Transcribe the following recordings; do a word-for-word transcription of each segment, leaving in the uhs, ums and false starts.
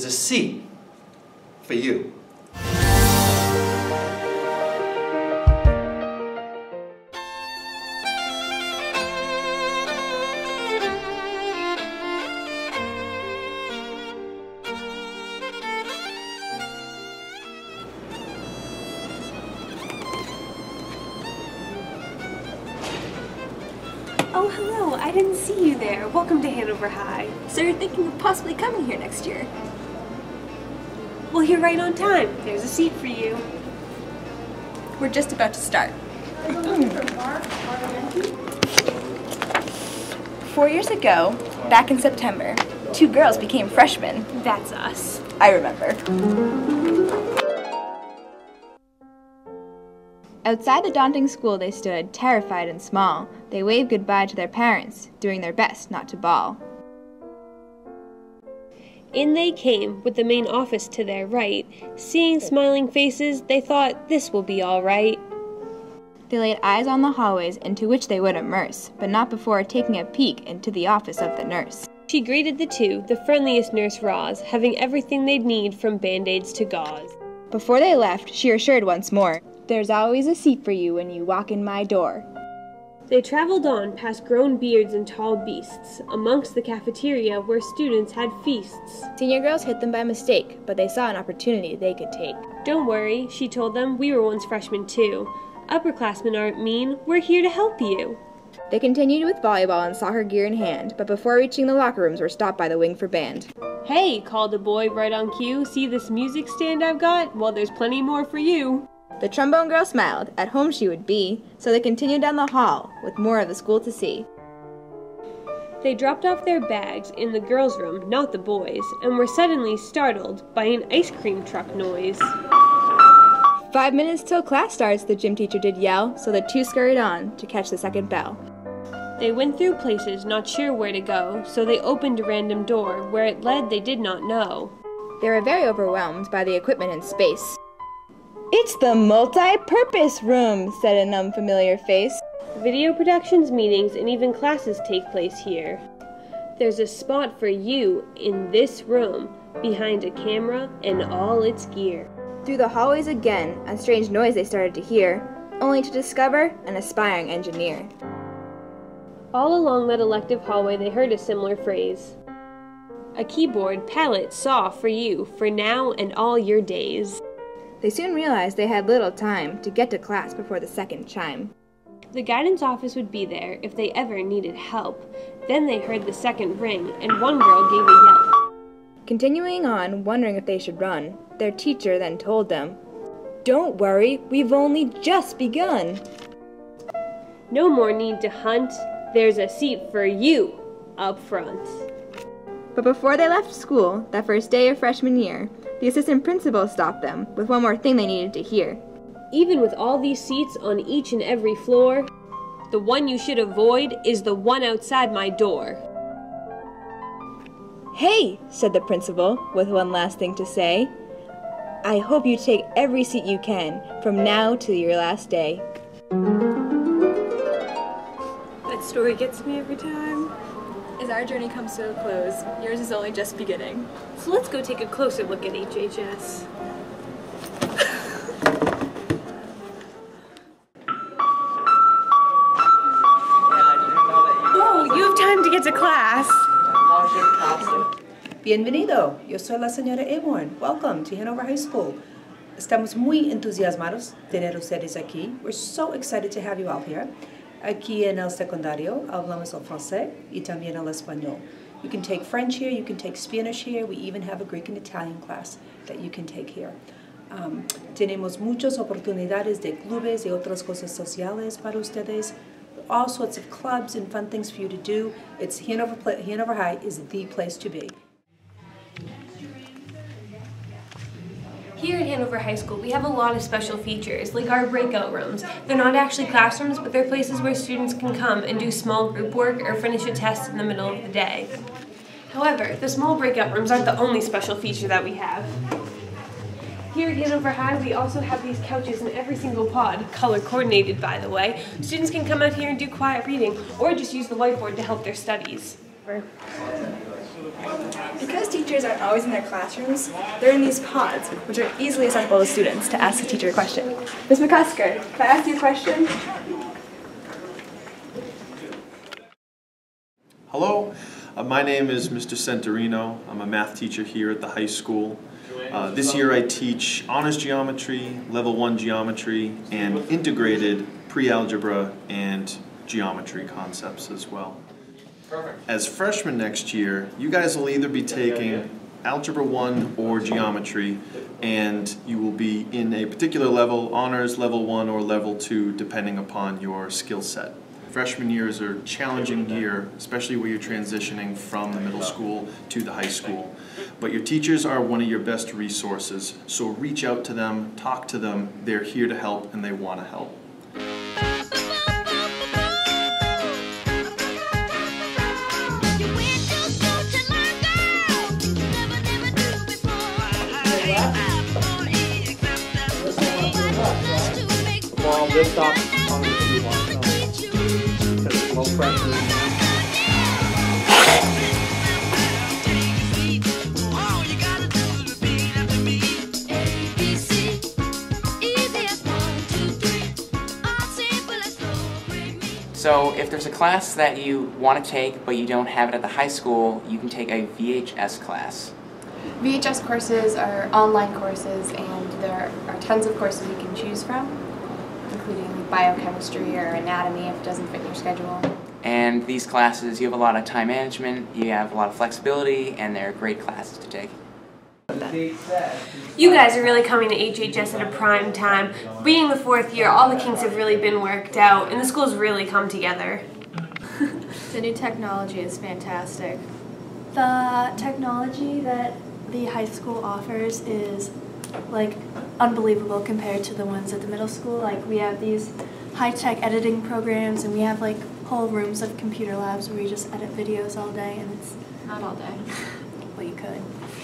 a seat for you. Oh, hello. I didn't see you there. Welcome to Hanover High. So you're thinking of possibly coming here next year? Well, you're right on time. There's a seat for you. We're just about to start. Four years ago, back in September, two girls became freshmen. That's us. I remember. Outside the daunting school they stood, terrified and small. They waved goodbye to their parents, doing their best not to bawl. In they came, with the main office to their right. Seeing smiling faces, they thought, this will be all right. They laid eyes on the hallways into which they would immerse, but not before taking a peek into the office of the nurse. She greeted the two, the friendliest Nurse Roz, having everything they'd need from Band-Aids to gauze. Before they left, she assured once more, "There's always a seat for you when you walk in my door." They traveled on past grown beards and tall beasts, amongst the cafeteria where students had feasts. Senior girls hit them by mistake, but they saw an opportunity they could take. Don't worry, she told them, we were once freshmen too. Upperclassmen aren't mean, we're here to help you. They continued with volleyball and soccer gear in hand, but before reaching the locker rooms were stopped by the wing for band. Hey, called a boy right on cue, see this music stand I've got? Well, there's plenty more for you. The trombone girl smiled, at home she would be, so they continued down the hall, with more of the school to see. They dropped off their bags in the girls' room, not the boys', and were suddenly startled by an ice cream truck noise. Five minutes till class starts, the gym teacher did yell, so the two scurried on to catch the second bell. They went through places, not sure where to go, so they opened a random door. Where it led, they did not know. They were very overwhelmed by the equipment and space. "It's the multi-purpose room," said an unfamiliar face. Video productions, meetings, and even classes take place here. There's a spot for you in this room, behind a camera and all its gear. Through the hallways again, a strange noise they started to hear, only to discover an aspiring engineer. All along that elective hallway they heard a similar phrase. A keyboard, palette, saw for you, for now and all your days. They soon realized they had little time to get to class before the second chime. The guidance office would be there if they ever needed help. Then they heard the second ring, and one girl gave a yelp. Continuing on, wondering if they should run, their teacher then told them, "Don't worry, we've only just begun." No more need to hunt. There's a seat for you up front. But before they left school, that first day of freshman year, the assistant principal stopped them with one more thing they needed to hear. Even with all these seats on each and every floor, the one you should avoid is the one outside my door. "Hey," said the principal, with one last thing to say. "I hope you take every seat you can, from now till your last day." That story gets me every time. As our journey comes to a close, yours is only just beginning. So let's go take a closer look at H H S. Oh, you have time to get to class. Bienvenido, yo soy la señora Aborn. Welcome to Hanover High School. Estamos muy entusiasmados de tener ustedes aquí. We're so excited to have you all here. Aquí en el secundario hablamos el francés y también el español. You can take French here, you can take Spanish here, we even have a Greek and Italian class that you can take here. Um, tenemos muchas oportunidades de clubes y otras cosas sociales para ustedes. All sorts of clubs and fun things for you to do. It's Hanover, Hanover High is the place to be. Here at Hanover High School, we have a lot of special features, like our breakout rooms. They're not actually classrooms, but they're places where students can come and do small group work or finish a test in the middle of the day. However, the small breakout rooms aren't the only special feature that we have. Here at Hanover High, we also have these couches in every single pod, color coordinated by the way. Students can come out here and do quiet reading, or just use the whiteboard to help their studies. Because teachers aren't always in their classrooms, they're in these pods, which are easily accessible to students to ask the teacher a question. Miz McCusker, can I ask you a question? Hello, uh, my name is Mister Centorino. I'm a math teacher here at the high school. Uh, this year I teach honors geometry, level one geometry, and integrated pre-algebra and geometry concepts as well. As freshmen next year, you guys will either be taking Algebra one or Geometry, and you will be in a particular level, honors, level one, or level two, depending upon your skill set. Freshman years are a challenging year, especially where you're transitioning from the middle school to the high school. But your teachers are one of your best resources, so reach out to them, talk to them. They're here to help, and they want to help. Well, this stop on the two one, because it's low pressure. So if there's a class that you want to take but you don't have it at the high school, you can take a V H S class. V H S courses are online courses, and there are tons of courses you can choose from, including biochemistry or anatomy if it doesn't fit your schedule. And these classes, you have a lot of time management, you have a lot of flexibility, and they're great classes to take. You guys are really coming to H H S at a prime time. Being the fourth year, all the kinks have really been worked out, and the school's really come together. The new technology is fantastic. The technology that the high school offers is like unbelievable compared to the ones at the middle school. Like, we have these high-tech editing programs, and we have like whole rooms of computer labs where we just edit videos all day, and it's Not all day. well, you could.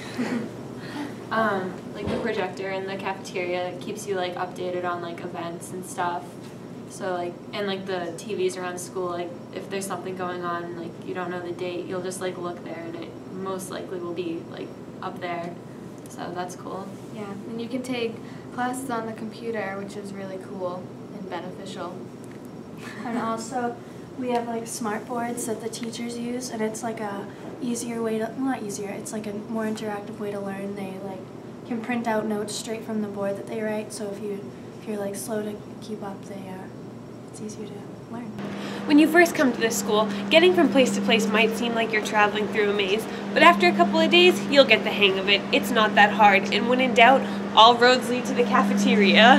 Um, like the projector in the cafeteria keeps you like updated on like events and stuff. So like, and like the T Vs around school, like if there's something going on, like you don't know the date, you'll just like look there and it most likely will be like up there. So that's cool. Yeah, and you can take classes on the computer, which is really cool and beneficial. And also, we have like smart boards that the teachers use, and it's like a easier way to, well, not easier, it's like a more interactive way to learn. They like can print out notes straight from the board that they write, so if you if you're like slow to keep up, they uh, it's easier to learn. When you first come to this school, getting from place to place might seem like you're traveling through a maze, but after a couple of days, you'll get the hang of it. It's not that hard, and when in doubt, all roads lead to the cafeteria.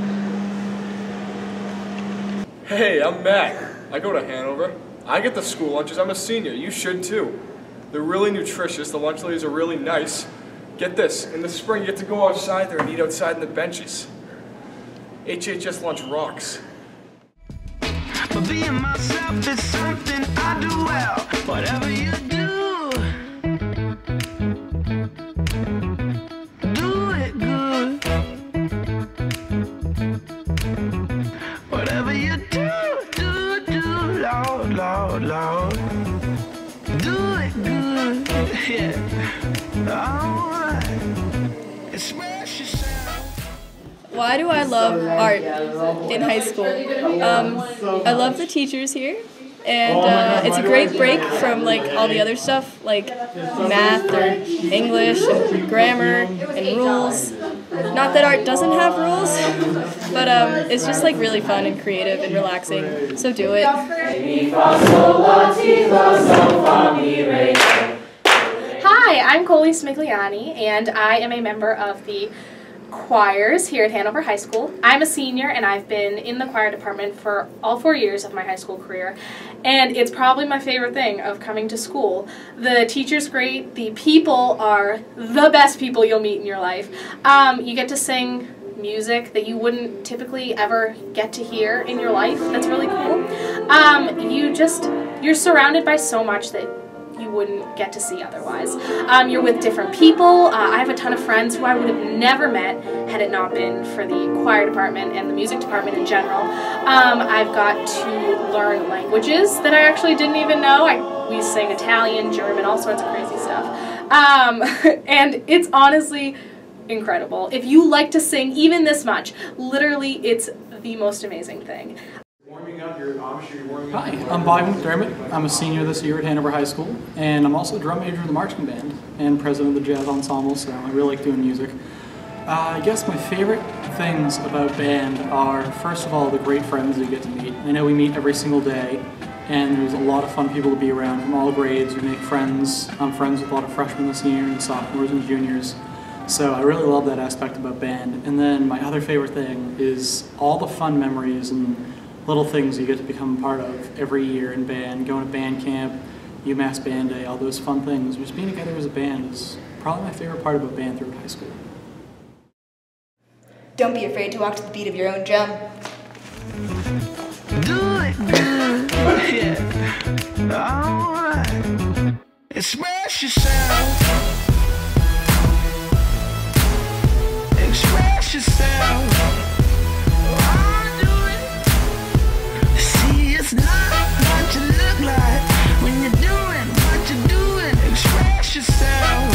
Hey, I'm Matt. I go to Hanover. I get the school lunches. I'm a senior. You should too. They're really nutritious. The lunch ladies are really nice. Get this, in the spring you get to go outside there and eat outside in the benches. H H S lunch rocks. But being myself is something I do well. Whatever you do, do it good. Whatever you do, do, do, Lord, Lord, Lord. Do it good, yeah. Alright. Express yourself. Why do I love art in high school? Um, I love the teachers here, and uh, it's a great break from like all the other stuff like math or English and grammar and rules. Not that art doesn't have rules, but um, it's just like really fun and creative and relaxing, so do it. Hi, I'm Coley Smigliani, and I am a member of the choirs here at Hanover High School. I'm a senior, and I've been in the choir department for all four years of my high school career, and it's probably my favorite thing of coming to school. The teacher's great, the people are the best people you'll meet in your life. Um, you get to sing music that you wouldn't typically ever get to hear in your life. That's really cool. Um, you just, you're surrounded by so much that you wouldn't get to see otherwise. Um, you're with different people. Uh, I have a ton of friends who I would have never met had it not been for the choir department and the music department in general. Um, I've got to learn languages that I actually didn't even know. I, we sing Italian, German, all sorts of crazy stuff. Um, and it's honestly incredible. If you like to sing even this much, literally it's the most amazing thing. Hi, I'm Bobby McDermott. I'm a senior this year at Hanover High School, and I'm also a drum major in the marching band and president of the jazz ensemble, so I really like doing music. Uh, I guess my favorite things about band are, first of all, the great friends that you get to meet. I know we meet every single day, and there's a lot of fun people to be around from all grades. We make friends. I'm friends with a lot of freshmen this year and sophomores and juniors. So I really love that aspect about band. And then my other favorite thing is all the fun memories and little things you get to become a part of every year in band, going to band camp, UMass Band Day, all those fun things. Just being together as a band is probably my favorite part about band throughout high school. Don't be afraid to walk to the beat of your own drum. Do it, yeah. Alright. Express yourself. Express yourself. Oh, do it. See, it's not what you look like when you're doing what you're doing. Express yourself.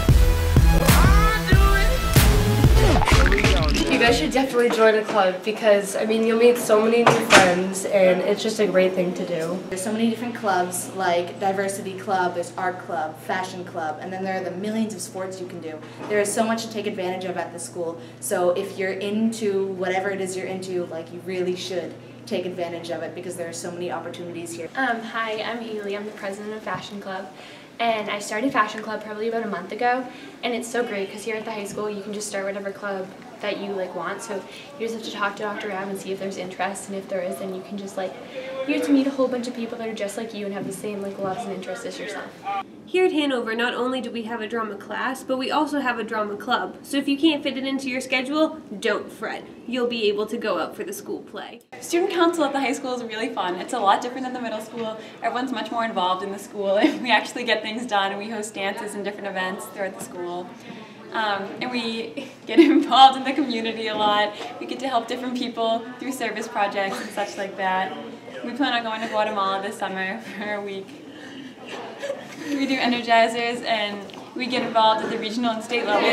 You guys should definitely join a club because, I mean, you'll meet so many new friends and it's just a great thing to do. There's so many different clubs like Diversity Club, there's Art Club, Fashion Club, and then there are the millions of sports you can do. There is so much to take advantage of at the school, so if you're into whatever it is you're into, like, you really should take advantage of it because there are so many opportunities here. Um, hi, I'm Haley. I'm the president of Fashion Club. And I started Fashion Club probably about a month ago, and it's so great because here at the high school you can just start whatever club that you like want, so you just have to talk to Doctor Ab and see if there's interest, and if there is, then you can just like, you get to meet a whole bunch of people that are just like you and have the same like loves and interests as yourself. Here at Hanover, not only do we have a drama class, but we also have a drama club. So if you can't fit it into your schedule, don't fret. You'll be able to go out for the school play. Student council at the high school is really fun. It's a lot different than the middle school. Everyone's much more involved in the school, and we actually get things done, and we host dances and different events throughout the school. Um, and we get involved in the community a lot. We get to help different people through service projects and such like that. We plan on going to Guatemala this summer for a week. We do energizers, and we get involved at the regional and state level.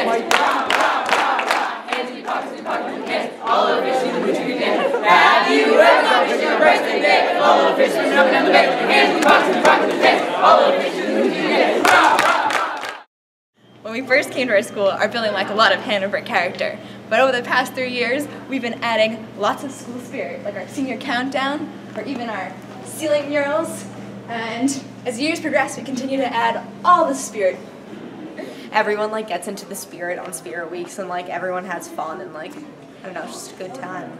All of fish in the butcher you can. Have you ever gone fishing on birthday day? All of the fish swimming up and down the bay. Hands in the box and the box in the face. All of the fish in the butcher you can. When we first came to our school, our building lacked a lot of Hanover character. But over the past three years, we've been adding lots of school spirit, like our senior countdown, or even our ceiling murals. And as years progress, we continue to add all the spirit. Everyone like gets into the spirit on Spirit Weeks, and like everyone has fun, and like, I don't know, it's just a good time.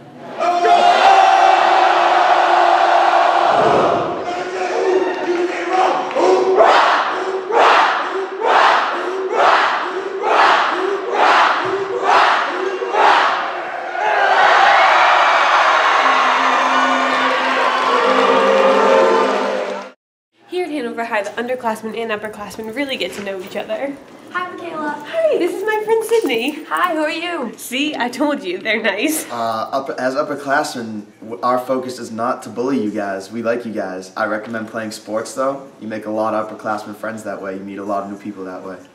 Here at Hanover High, the underclassmen and upperclassmen really get to know each other. Hi, Mikayla. Hi, this is my friend Sydney. Hi, who are you? See, I told you, they're nice. Uh, up, as upperclassmen, w- our focus is not to bully you guys. We like you guys. I recommend playing sports, though. You make a lot of upperclassmen friends that way. You meet a lot of new people that way.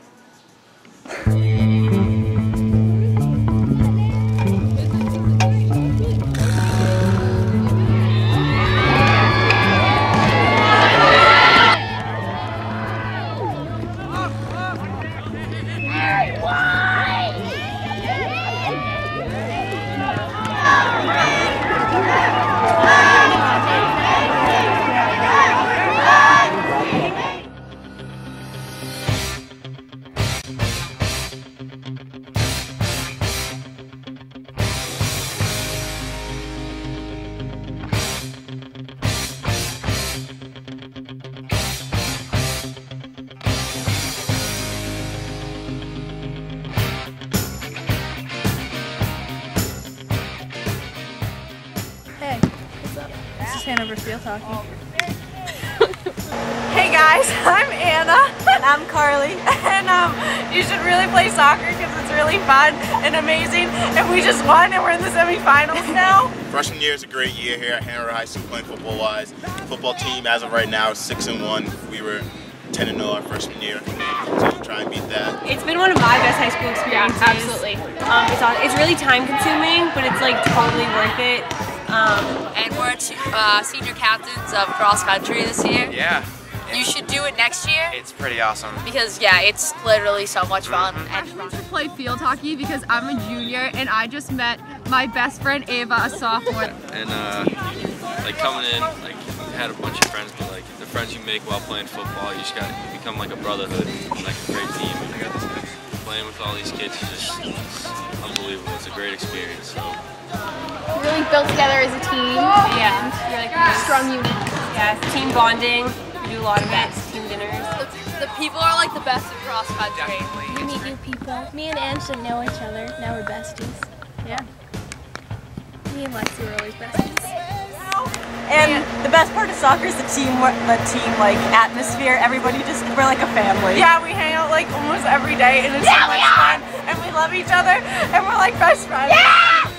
Hey, what's up? This is Hanover Steel talking. Hey guys! guys, I'm Anna. And I'm Carly. And um, you should really play soccer because it's really fun and amazing. And we just won and we're in the semifinals now. Freshman year is a great year here at Hanover High School playing football-wise. Football team, as of right now, is six and one. We were ten and oh our freshman year, so we'll try and beat that. It's been one of my best high school experiences. Yeah, absolutely. Um, it's, on, it's really time-consuming, but it's like totally worth it. Um, and we're two, uh, senior captains of cross country this year. Yeah. You should do it next year. It's pretty awesome. Because yeah, it's literally so much fun. And I should play field hockey because I'm a junior and I just met my best friend Ava, a sophomore. And uh, like coming in, like you had a bunch of friends, but like the friends you make while playing football, you just got you become like a brotherhood, and, like a great team. And playing with all these kids is just it's unbelievable. It's a great experience. So. We're really built together as a team. Yeah, we're like a strong unit. Yeah, team bonding. We do a lot of it. Team dinners. The, the people are like the best in cross country. We meet new people. Me and Ange didn't know each other. Now we're besties. Yeah. Me and Lexi were always besties. And the best part of soccer is the team, the team like atmosphere. Everybody just, we're like a family. Yeah, we hang out like almost every day and it's yeah, so much fun. And we love each other and we're like best friends. Yeah!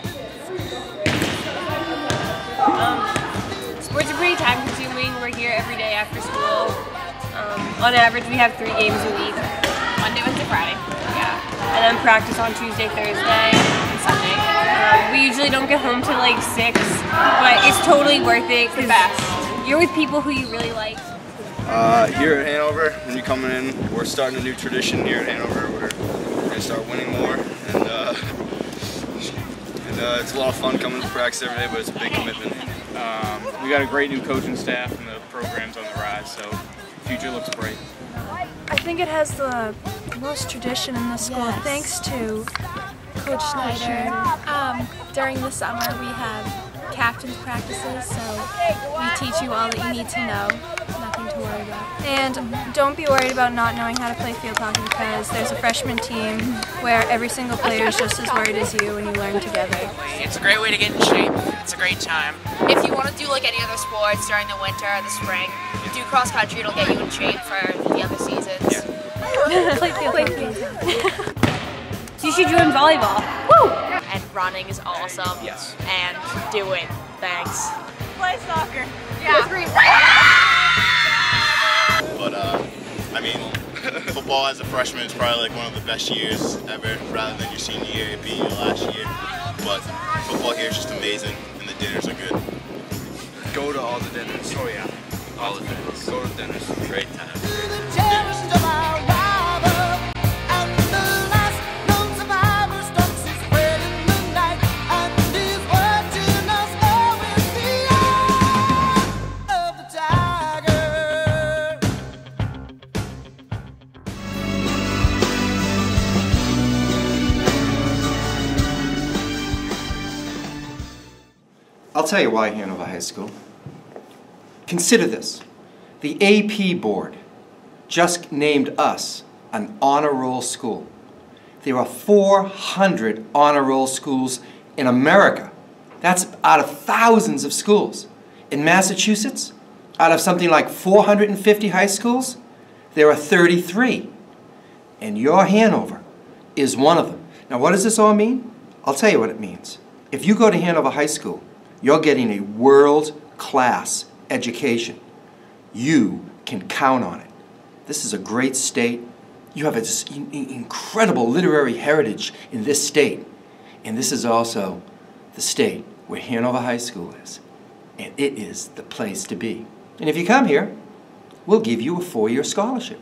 Um, sports are pretty time consuming. We're here every day after school. Um, on average, we have three games a week. Monday, Wednesday, Friday. Yeah. And then practice on Tuesday, Thursday, and Sunday. Um, we usually don't get home till like six, but it's totally worth it because you're with people who you really like. Uh, here at Hanover, when you're coming in, we're starting a new tradition here at Hanover. We're, we're going to start winning more. And, uh, and uh, it's a lot of fun coming to practice every day, but it's a big commitment. Um, we got a great new coaching staff and the program's on the rise, so the future looks bright. I think it has the most tradition in the school, yes. Thanks to Coach Snyder. Um, during the summer we have captain's practices, so we teach you all that you need to know, nothing to worry about. And don't be worried about not knowing how to play field hockey because there's a freshman team where every single player is just as worried as you and you learn together. It's a great way to get in shape. It's a great time. If you want to do like any other sports during the winter or the spring, do cross country, it'll get you in shape for the other seasons. Yeah. Play field hockey. You should join volleyball. Woo! And running is awesome. Yes. And do it. Thanks. Play soccer. Yeah. But uh, I mean, football as a freshman is probably like one of the best years ever, rather than your senior year, it being your last year. But football here is just amazing, and the dinners are good. Go to all the dinners. Oh yeah, all the dinners. Go to dinners. Great time. I'll tell you why Hanover High School. Consider this. The A P board just named us an honor roll school. There are four hundred honor roll schools in America. That's out of thousands of schools. In Massachusetts, out of something like four hundred fifty high schools, there are thirty-three. And your Hanover is one of them. Now what does this all mean? I'll tell you what it means. If you go to Hanover High School, you're getting a world-class education. You can count on it. This is a great state. You have an incredible literary heritage in this state. And this is also the state where Hanover High School is. And it is the place to be. And if you come here, we'll give you a four-year scholarship.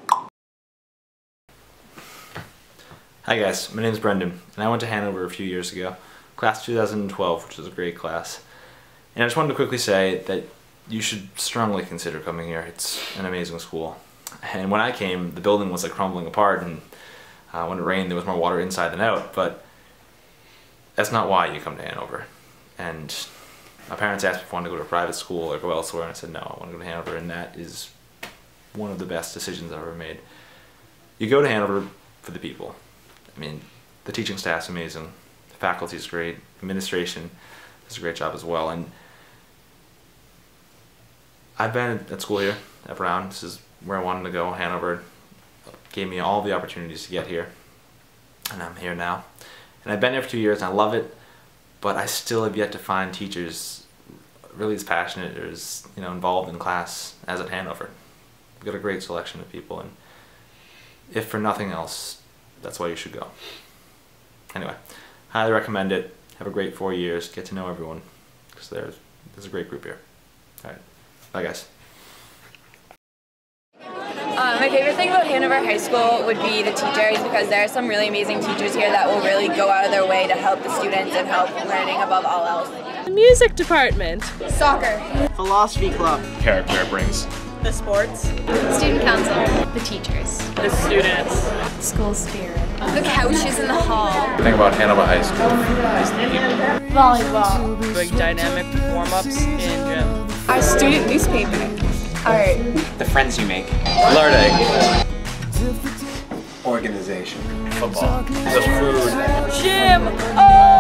Hi guys, my name is Brendan, and I went to Hanover a few years ago. Class two thousand twelve, which was a great class. And I just wanted to quickly say that you should strongly consider coming here. It's an amazing school. And when I came, the building was like crumbling apart, and uh, when it rained there was more water inside than out, but that's not why you come to Hanover. And my parents asked me if I wanted to go to a private school or go elsewhere, and I said no, I want to go to Hanover, and that is one of the best decisions I've ever made. You go to Hanover for the people. I mean, the teaching staff's amazing. Faculty is great, administration does a great job as well, and I've been at school here at Brown. This is where I wanted to go. Hanover gave me all the opportunities to get here, and I'm here now. And I've been here for two years and I love it, but I still have yet to find teachers really as passionate or as, you know, involved in class as at Hanover. We've got a great selection of people, and if for nothing else, that's why you should go. Anyway, highly recommend it. Have a great four years. Get to know everyone, because there's, there's a great group here. All right. Bye, guys. Uh, my favorite thing about Hanover High School would be the teachers, because there are some really amazing teachers here that will really go out of their way to help the students and help learning above all else. The music department. Soccer. Philosophy club. Character it brings. The sports. Student council. The teachers. The students. School spirit. The couches in the hall. The thing about Hanover High School is the people. Volleyball. Big dynamic warm-ups in gym. Our student newspaper. Art. The friends you make. Learning. Organization. Football. The food. Gym. Oh!